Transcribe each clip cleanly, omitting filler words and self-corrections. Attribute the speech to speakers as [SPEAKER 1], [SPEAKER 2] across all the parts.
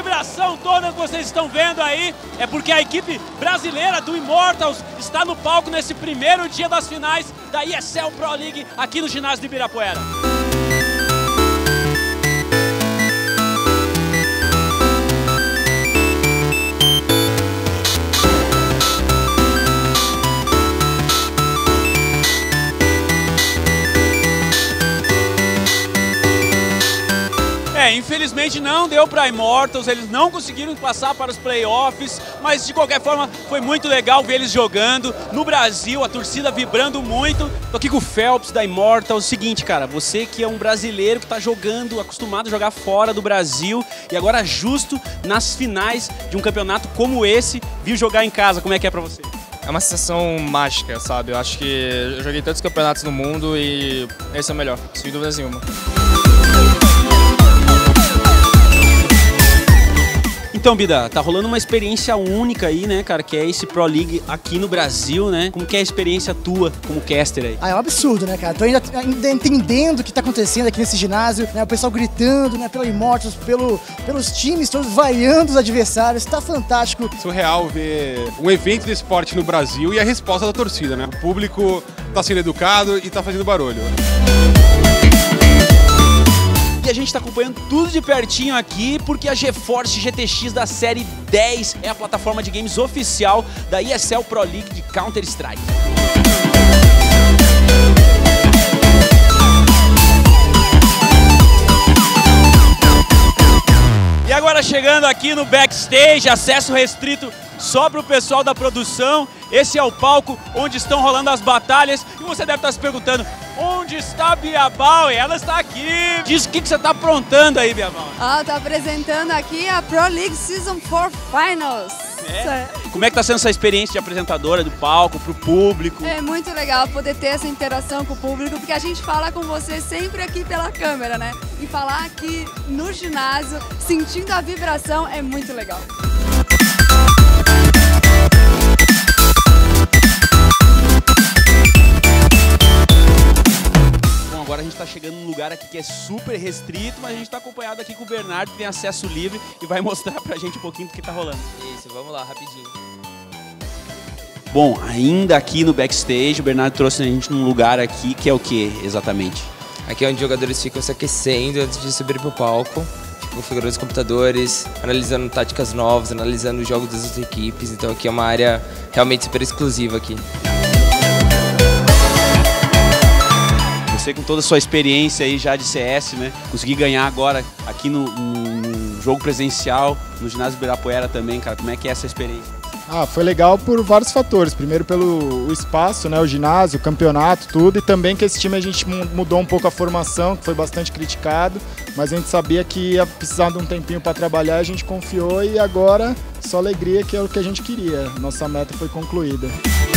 [SPEAKER 1] vibração toda que vocês estão vendo aí é porque a equipe brasileira do Immortals está no palco nesse primeiro dia das finais da ESL Pro League aqui no ginásio de Ibirapuera. Infelizmente não deu para Immortals, eles não conseguiram passar para os playoffs, mas de qualquer forma foi muito legal ver eles jogando no Brasil, a torcida vibrando muito. Tô aqui com o Phelps da Immortals. Seguinte, cara, você que é um brasileiro que tá jogando, acostumado a jogar fora do Brasil e agora justo nas finais de um campeonato como esse, viu jogar em casa, como é que é para você?
[SPEAKER 2] É uma sensação mágica, sabe? Eu acho que eu joguei tantos campeonatos no mundo e esse é o melhor, sem dúvidas nenhuma.
[SPEAKER 1] Então, Bida, tá rolando uma experiência única aí, né, cara, que é esse Pro League aqui no Brasil, né? Como que é a experiência tua como caster aí?
[SPEAKER 3] Ah, é um absurdo, né, cara? Tô ainda entendendo o que tá acontecendo aqui nesse ginásio, né? O pessoal gritando, né, pelo Immortals, pelos times todos vaiando os adversários, tá fantástico.
[SPEAKER 4] Surreal ver um evento de esporte no Brasil e a resposta da torcida, né? O público tá sendo educado e tá fazendo barulho.
[SPEAKER 1] E a gente está acompanhando tudo de pertinho aqui porque a GeForce GTX da série 10 é a plataforma de games oficial da ESL Pro League de Counter-Strike. E agora chegando aqui no backstage, acesso restrito só para o pessoal da produção. Esse é o palco onde estão rolando as batalhas e você deve estar se perguntando: onde está a Bia Bauer? Ela está aqui. Diz o que você está aprontando aí, Bia Bauer.
[SPEAKER 5] Tô apresentando aqui a Pro League Season 4 Finals.
[SPEAKER 1] Como é que está sendo essa experiência de apresentadora do palco para o público?
[SPEAKER 5] É muito legal poder ter essa interação com o público, porque a gente fala com você sempre aqui pela câmera, né? E falar aqui no ginásio, sentindo a vibração, é muito legal.
[SPEAKER 1] Agora a gente está chegando num lugar aqui que é super restrito, mas a gente está acompanhado aqui com o Bernardo, que tem acesso livre e vai mostrar pra gente um pouquinho do que tá rolando.
[SPEAKER 6] Isso, vamos lá, rapidinho.
[SPEAKER 1] Bom, ainda aqui no backstage, o Bernardo trouxe a gente num lugar aqui que é o que exatamente?
[SPEAKER 6] Aqui é onde os jogadores ficam se aquecendo antes de subir pro palco, configurando os computadores, analisando táticas novas, analisando os jogos das outras equipes, então aqui é uma área realmente super exclusiva aqui.
[SPEAKER 1] Você com toda a sua experiência aí já de CS, né? Conseguir ganhar agora aqui no jogo presencial, no ginásio Ibirapuera também, cara. Como é que é essa experiência?
[SPEAKER 7] Foi legal por vários fatores. Primeiro pelo espaço, né? O ginásio, o campeonato, tudo. E também que esse time a gente mudou um pouco a formação, que foi bastante criticado. Mas a gente sabia que ia precisar de um tempinho para trabalhar, a gente confiou e agora só alegria, que é o que a gente queria. Nossa meta foi concluída.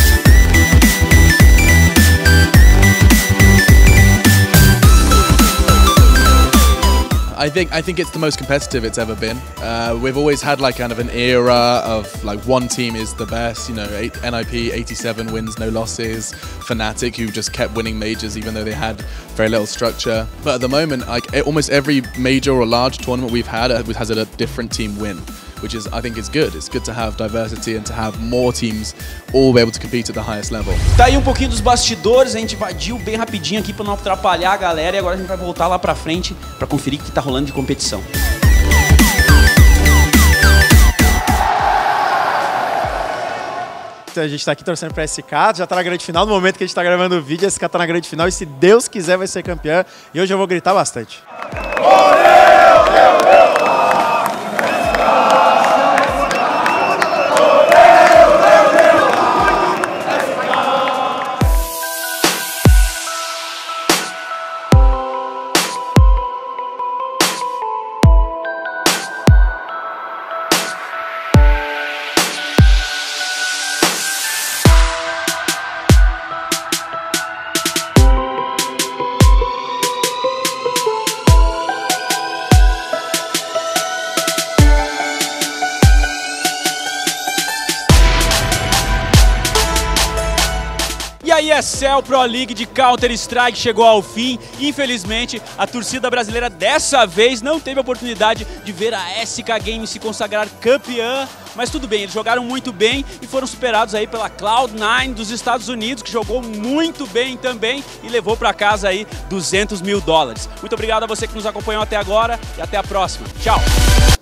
[SPEAKER 8] I think it's the most competitive it's ever been. We've always had like kind of an era of like one team is the best, you know, NIP 87 wins, no losses, Fnatic who just kept winning majors even though they had very little structure. But at the moment, like almost every major or large tournament we've had has had a different team win, which is, I think, is good. It's good to have diversity and to have more teams all be able to compete at the highest level.
[SPEAKER 1] Tá aí um pouquinho dos bastidores, a gente invadiu bem rapidinho aqui para não atrapalhar a galera e agora a gente vai voltar lá pra frente para conferir o que tá rolando de competição.
[SPEAKER 9] A gente tá aqui torcendo pra SK, já tá na grande final. No momento que a gente tá gravando o vídeo, a SK tá na grande final e se Deus quiser vai ser campeã. E hoje eu vou gritar bastante.
[SPEAKER 1] E a ESL Pro League de Counter-Strike chegou ao fim. Infelizmente, a torcida brasileira dessa vez não teve a oportunidade de ver a SK Games se consagrar campeã. Mas tudo bem, eles jogaram muito bem e foram superados aí pela Cloud9 dos Estados Unidos, que jogou muito bem também e levou para casa aí $200 mil. Muito obrigado a você que nos acompanhou até agora e até a próxima. Tchau!